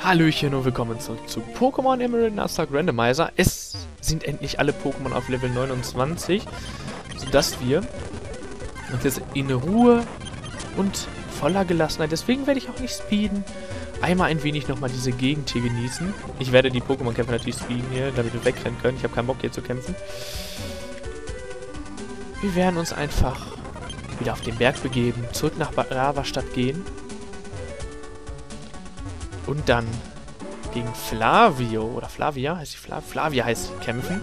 Hallöchen und willkommen zurück zu Pokémon Emerald Nuzlocke Randomizer. Es sind endlich alle Pokémon auf Level 29, sodass wir uns jetzt in Ruhe und voller Gelassenheit, deswegen werde ich auch nicht speeden, einmal ein wenig nochmal diese Gegend hier genießen. Ich werde die Pokémon-Kämpfer natürlich speeden hier, damit wir wegrennen können. Ich habe keinen Bock hier zu kämpfen. Wir werden uns einfach wieder auf den Berg begeben, zurück nach Lavastadt gehen. Und dann gegen Flavio, oder Flavia, heißt die Flavia heißt sie, kämpfen.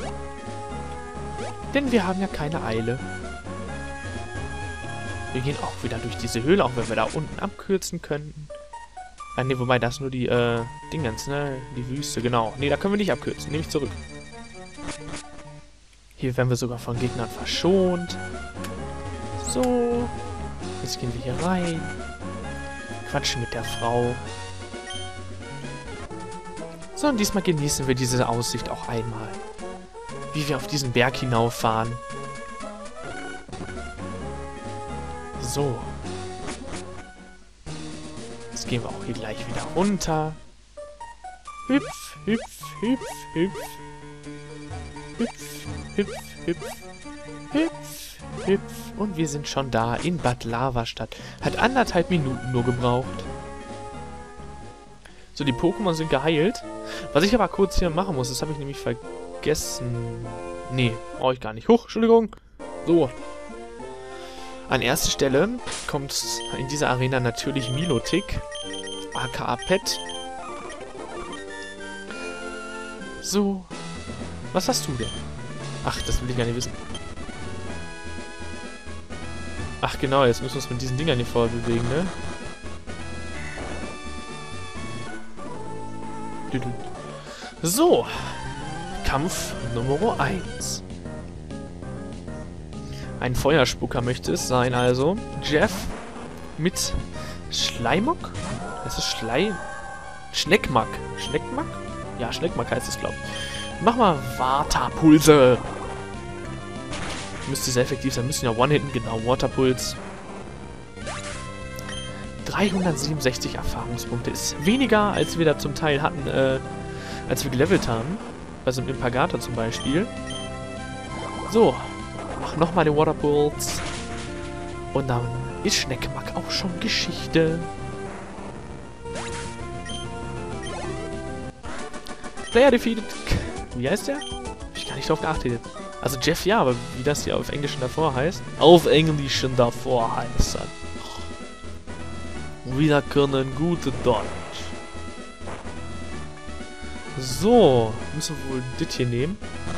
Denn wir haben ja keine Eile. Wir gehen auch wieder durch diese Höhle, auch wenn wir da unten abkürzen könnten. Ah, ne, wobei, das ist nur die, Dingens, ne? Die Wüste, genau. Ne, da können wir nicht abkürzen, nehme ich zurück. Hier werden wir sogar von Gegnern verschont. So. Jetzt gehen wir hier rein. Quatschen mit der Frau. So, und diesmal genießen wir diese Aussicht auch einmal. Wie wir auf diesen Berg hinauffahren. So. Jetzt gehen wir auch hier gleich wieder runter. Hüpf, hüpf, hüpf, hüpf. Hüpf, hüpf, hüpf. Hüpf, hüpf. Und wir sind schon da in Bad Lavastadt. Hat 1,5 Minuten nur gebraucht. So, die Pokémon sind geheilt. Was ich aber kurz hier machen muss, das habe ich nämlich vergessen. Nee, brauche ich gar nicht. Huch, Entschuldigung. So. An erster Stelle kommt in dieser Arena natürlich Milotic, aka Pet. So. Was hast du denn? Ach, das will ich gar nicht wissen. Ach genau, jetzt müssen wir uns mit diesen Dingern hier vorbewegen, ne? So, Kampf Nummer 1. Ein Feuerspucker möchte es sein, also. Jeff mit Schleimok? Das ist Schneckmack. Schneckmack? Ja, Schneckmack heißt es, glaube ich. Mach mal Waterpulse. Müsste sehr effektiv sein. Müssen ja One-Hitten, genau. Waterpuls. 367 Erfahrungspunkte. Ist weniger, als wir da zum Teil hatten, als wir gelevelt haben. Bei so einem Impagator zum Beispiel. So. Mach nochmal den Waterpuls. Und dann ist Schneckmack auch schon Geschichte. Player defeated. Wie heißt der? Hab ich gar nicht drauf geachtet. Also Jeff ja, aber wie das hier auf Englisch davor heißt. Auf Englisch davor heißt das. Wir können gute Deutsch. So, müssen wir wohl das hier nehmen.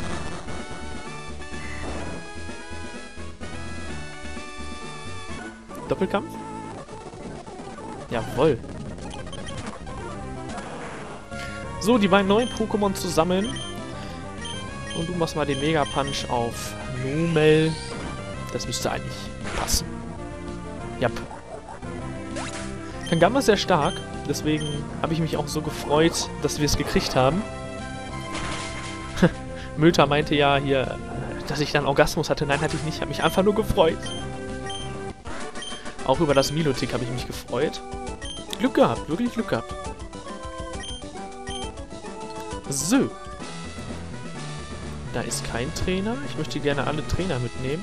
Doppelkampf? Jawohl. So, die beiden neuen Pokémon zusammen. Und du machst mal den Mega Punch auf Numel. Das müsste eigentlich passen. Ja. Kangama ist sehr stark, deswegen habe ich mich auch so gefreut, dass wir es gekriegt haben. Mülter meinte ja hier, dass ich dann Orgasmus hatte. Nein, hatte ich nicht. Ich habe mich einfach nur gefreut. Auch über das Milotic habe ich mich gefreut. Glück gehabt, wirklich Glück gehabt. So. Da ist kein Trainer. Ich möchte gerne alle Trainer mitnehmen.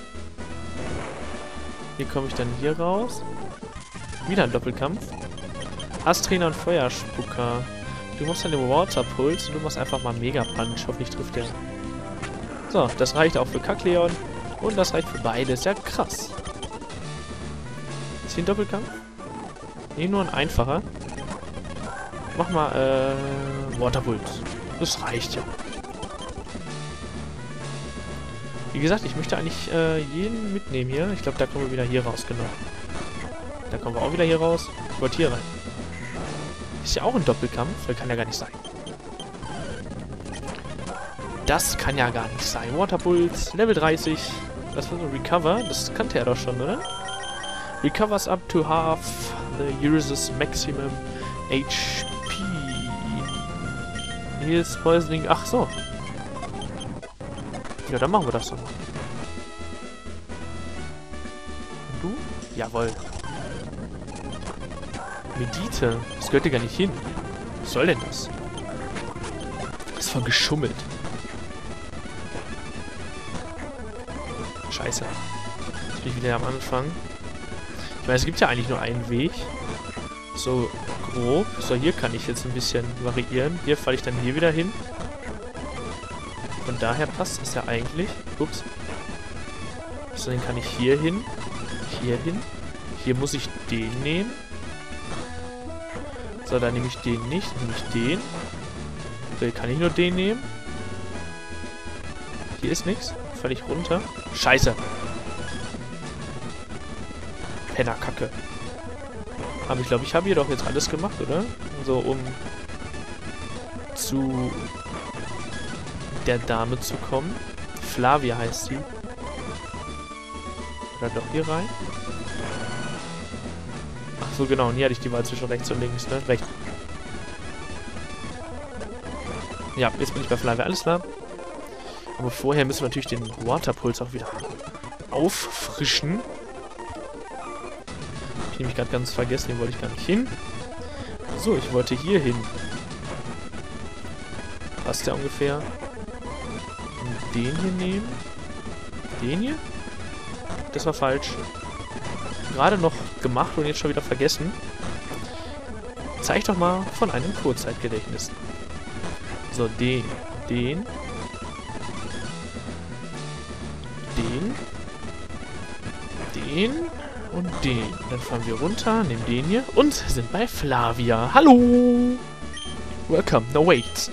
Wie komme ich dann hier raus? Wieder ein Doppelkampf. Ass-Trainer und Feuerspucker. Du machst dann den Waterpuls und du machst einfach mal Mega Punch. Hoffentlich trifft der. So, das reicht auch für Kecleon. Und das reicht für beides. Ja, krass. Ist hier ein Doppelkampf? Nee, nur ein einfacher. Mach mal, Waterpuls. Das reicht ja. Wie gesagt, ich möchte eigentlich jeden mitnehmen hier. Ich glaube, da kommen wir wieder hier raus, genau. Da kommen wir auch wieder hier raus. Ich wollte hier rein. Ist ja auch ein Doppelkampf. Das kann ja gar nicht sein. Das kann ja gar nicht sein. Waterpuls, Level 30. Das war so Recover. Das kannte er doch schon, oder? Recovers up to half the user's maximum HP. Hier ist Poisoning. Ach so. Ja, dann machen wir das doch mal. Und du? Jawohl. Medite. Das gehört ja gar nicht hin. Was soll denn das? Das ist voll geschummelt. Scheiße. Jetzt bin ich wieder am Anfang. Ich meine, es gibt ja eigentlich nur einen Weg. So grob. So, hier kann ich jetzt ein bisschen variieren. Hier falle ich dann hier wieder hin. Von daher passt es ja eigentlich. Ups. So, dann kann ich hier hin. Hier hin. Hier muss ich den nehmen. So, dann nehme ich den nicht. Dann nehme ich den. So, hier kann ich nur den nehmen. Hier ist nichts. Falle ich runter. Scheiße. Pennerkacke. Aber ich glaube, ich habe hier doch jetzt alles gemacht, oder? So, um zu der Dame zu kommen. Flavia heißt sie. Oder doch hier rein? Ach so, genau. Und hier hatte ich die Wahl zwischen rechts und links, ne? Rechts. Ja, jetzt bin ich bei Flavia. Alles klar. Aber vorher müssen wir natürlich den Waterpulse auch wieder auffrischen. Ich nämlich gerade ganz vergessen, den wollte ich gar nicht hin. So, ich wollte hier hin. Passt der ungefähr? Und den hier nehmen. Den hier? Das war falsch. Gerade noch gemacht und jetzt schon wieder vergessen. Zeig doch mal von einem Kurzzeitgedächtnis. So, den. Den. Und den. Dann fahren wir runter, nehmen den hier und sind bei Flavia. Hallo! Welcome. No, wait.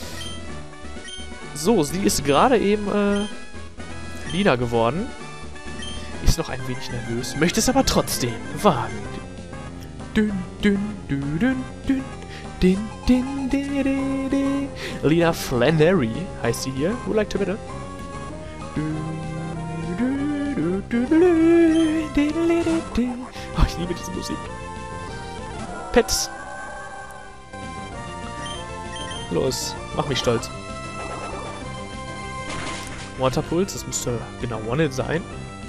So, sie ist gerade eben Lina geworden. Ist noch ein wenig nervös, möchte es aber trotzdem wagen. Lina Flannery heißt sie hier. Who like to better? Oh, ich liebe diese Musik. Pets. Los, mach mich stolz. Waterpulse, das müsste genau One-Hit sein.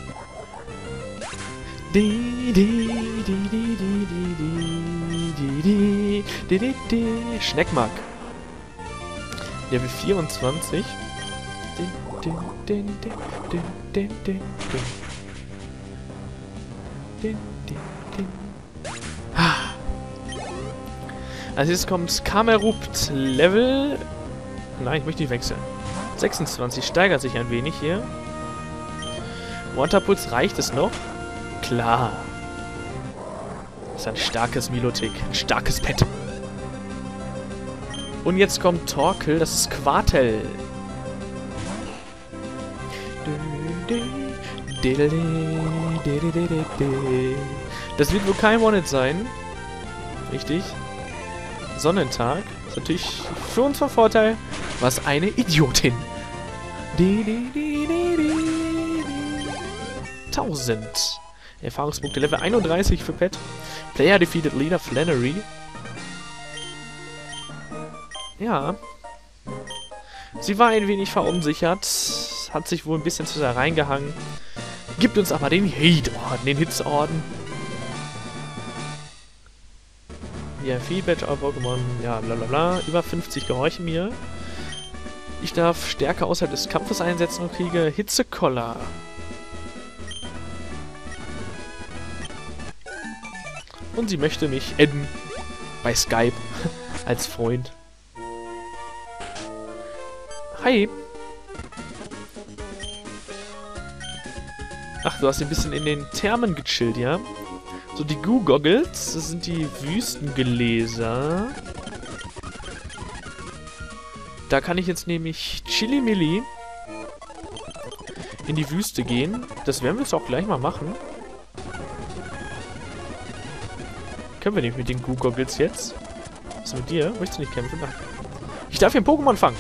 Schneckmark. Level 24. Als jetzt kommt Kamerupt Level... Nein, ich möchte nicht wechseln. 26 steigert sich ein wenig hier. Waterpulse, reicht es noch? Klar. Das ist ein starkes Milotic. Ein starkes Pet. Und jetzt kommt Torkel, das ist Quartel. Das wird wohl kein One-Hit sein. Richtig. Sonnentag. Ist natürlich für uns von Vorteil. Was eine Idiotin. 1000. Erfahrungspunkte Level 31 für Pet. Player defeated Lina Flannery. Ja. Sie war ein wenig verunsichert. Hat sich wohl ein bisschen zu sehr reingehangen. Gibt uns aber den Hate-Orden, den Hits-Orden. Ja, Feedback auf Pokémon, ja, bla bla bla. Über 50 gehorchen mir. Ich darf Stärke außerhalb des Kampfes einsetzen und kriege Hitzekoller. Und sie möchte mich adden. Bei Skype. Als Freund. Hi. Ach, du hast ein bisschen in den Thermen gechillt, ja? So, die Goo-Goggles, das sind die Wüstengläser. Da kann ich jetzt nämlich Chili-Milli in die Wüste gehen. Das werden wir jetzt auch gleich mal machen. Können wir nicht mit den Goo-Goggles jetzt? Was ist mit dir? Möchtest du nicht kämpfen? Ach. Ich darf hier ein Pokémon fangen.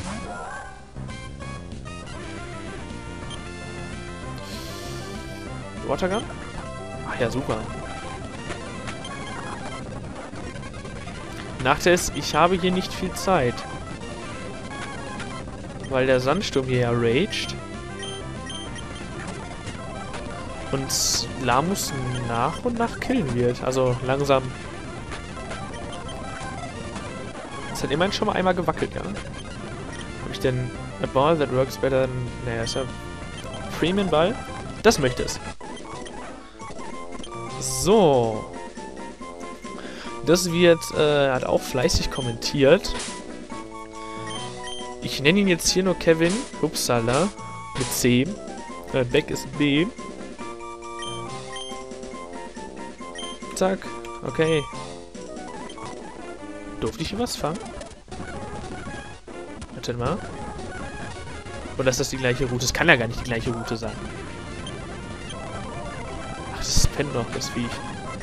Watergun? Ach ja, super. Nachteil ist, ich habe hier nicht viel Zeit. Weil der Sandsturm hier ja raged. Und Lamus nach und nach killen wird. Also langsam. Das Es hat immerhin schon mal einmal gewackelt, ja? Habe ich denn a ball that works better than... Naja, ist ja... Premium Ball? Das möchte es. So. Das wird, hat auch fleißig kommentiert. Ich nenne ihn jetzt hier nur Kevin. Upsala. Mit C. Beck ist B. Zack. Okay. Durfte ich hier was fangen? Warte mal. Oder ist das die gleiche Route? Das kann ja gar nicht die gleiche Route sein. Ach, das pennt noch, das Viech.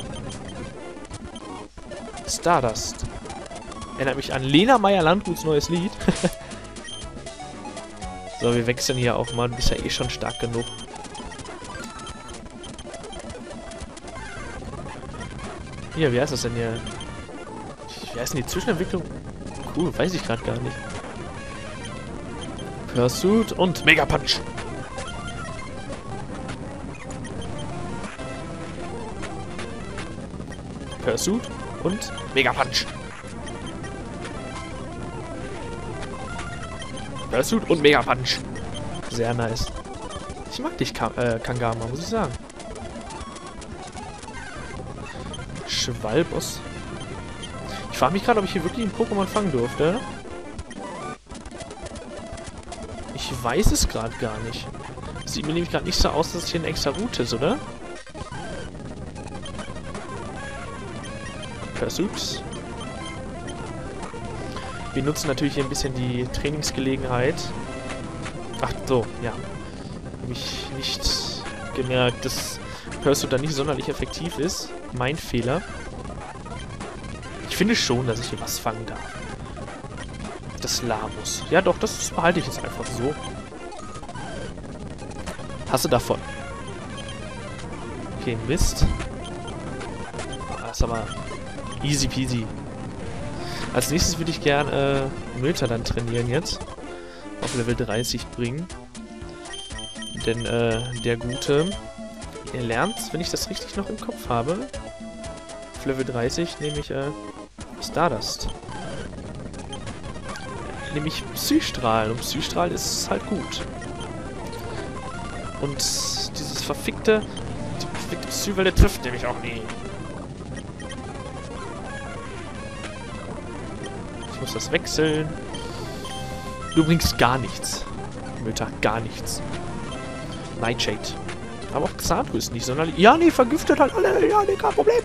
Stardust. Erinnert mich an Lena Meyer-Landruths neues Lied. So, wir wechseln hier auch mal. Du bist ja eh schon stark genug. Hier, wie heißt das denn hier? Wie heißt denn die Zwischenentwicklung? Cool, weiß ich gerade gar nicht. Pursuit und Mega Punch. Pursuit und Mega Punch. Pursuit und Mega Punch. Sehr nice. Ich mag dich, Kangama, muss ich sagen. Schwalboss. Ich frage mich gerade, ob ich hier wirklich einen Pokémon fangen durfte. Ich weiß es gerade gar nicht. Sieht mir nämlich gerade nicht so aus, dass es hier eine extra Route ist, oder? Pursuits. Wir nutzen natürlich hier ein bisschen die Trainingsgelegenheit. Ach so, ja. Habe ich nicht gemerkt, dass Pursuit da nicht sonderlich effektiv ist. Mein Fehler. Ich finde schon, dass ich hier was fangen darf. Das Lamus. Ja doch, das behalte ich jetzt einfach so. Hasse davon. Okay, Mist. Das ist aber easy peasy. Als nächstes würde ich gern Möter dann trainieren jetzt. Auf Level 30 bringen. Denn der Gute, er lernt, wenn ich das richtig noch im Kopf habe, auf Level 30 nehme ich Stardust. Nämlich Psystrahl. Und Psystrahl ist halt gut. Und dieses verfickte... Die verfickte Psywelle trifft nämlich auch nie. Ich muss das wechseln. Du bringst gar nichts. Mütter, gar nichts. Nightshade. Aber auch Xatu ist nicht sonderlich... Ja, nee, vergiftet halt alle. Ja, nee, kein Problem.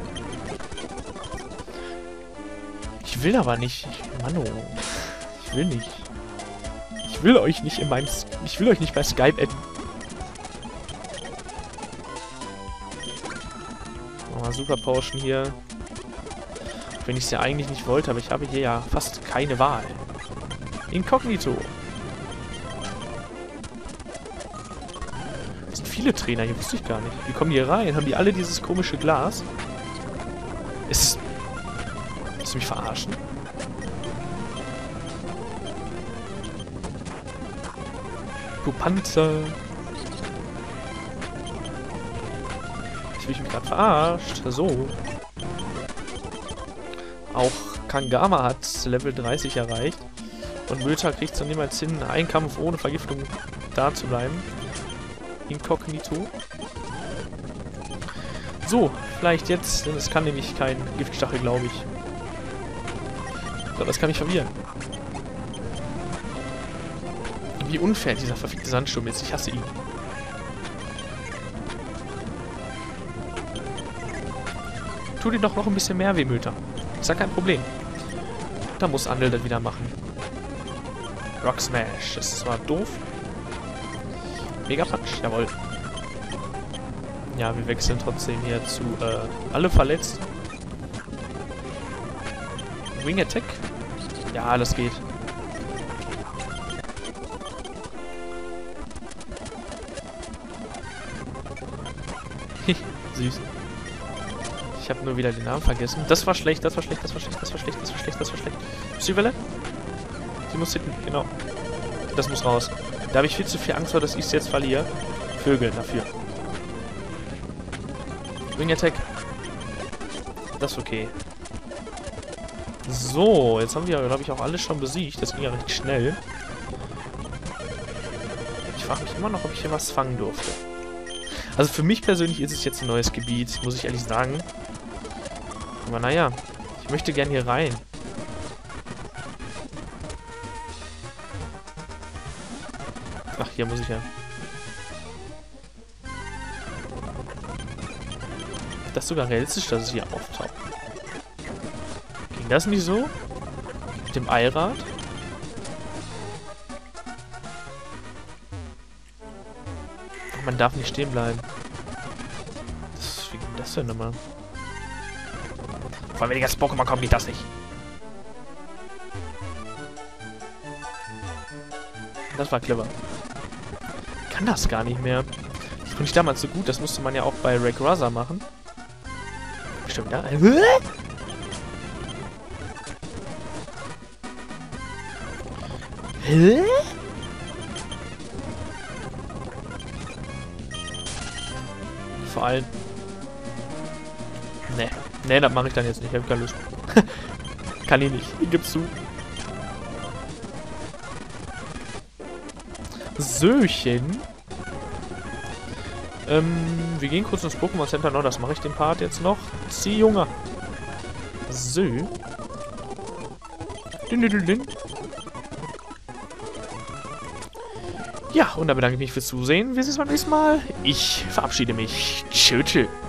Ich will aber nicht. Mano. Ich will nicht. Ich will euch nicht in meinem... Ich will euch nicht bei Skype adden. Oh, Super Potion hier. Wenn ich es ja eigentlich nicht wollte, aber ich habe hier ja fast keine Wahl. Inkognito. Es sind viele Trainer, hier wusste ich gar nicht. Wie kommen die hier rein? Haben die alle dieses komische Glas? Ist Willst du mich verarschen? Du Panzer. Ich mich gerade verarscht. So. Auch Kangama hat Level 30 erreicht. Und Möter kriegt es dann niemals hin, einen Kampf ohne Vergiftung da zu bleiben. Inkognito. So, vielleicht jetzt, denn es kann nämlich kein Giftstachel, glaube ich. So, das kann mich verwirren. Wie unfair dieser verfickte Sandsturm ist. Ich hasse ihn. Tu dir doch noch ein bisschen mehr weh, Möter. Ist ja kein Problem. Da muss Andel das wieder machen. Rock Smash. Das ist zwar doof. Mega Punch. Jawohl. Ja, wir wechseln trotzdem hier zu alle verletzt. Wing Attack. Ja, das geht. Süß. Ich habe nur wieder den Namen vergessen. Das war schlecht, das war schlecht, das war schlecht, das war schlecht, das war schlecht, das war schlecht. Psywelle? Sie muss hinten, genau. Das muss raus. Da habe ich viel zu viel Angst vor, dass ich es jetzt verliere. Vögel dafür. Wing Attack. Das ist okay. So, jetzt haben wir, glaube ich, auch alles schon besiegt. Das ging ja recht schnell. Ich frage mich immer noch, ob ich hier was fangen durfte. Also für mich persönlich ist es jetzt ein neues Gebiet, muss ich ehrlich sagen. Aber naja, ich möchte gern hier rein. Ach, hier muss ich ja. Das ist sogar realistisch, dass es hier auftaucht. Ging das nicht so? Mit dem Eilrad? Ach, man darf nicht stehen bleiben. Wie ging das denn nochmal? Vor allem, wenn die ganzen Pokémon kommen, geht das nicht. Das war clever. Ich kann das gar nicht mehr. Das fand ich damals so gut. Das musste man ja auch bei Rayquaza machen. Stimmt, ja. Hä? Vor allem... Nee. Nee, das mache ich dann jetzt nicht. Ich habe keine Lust. Kann ich nicht. Ich gib's zu. Söchen. Wir gehen kurz ins Pokémon Center noch. Das mache ich den Part jetzt noch. Zieh, Junge. Sö. Ja, und dann bedanke ich mich fürs Zusehen. Wir sehen uns beim nächsten Mal. Ich verabschiede mich. Tschö, tschö.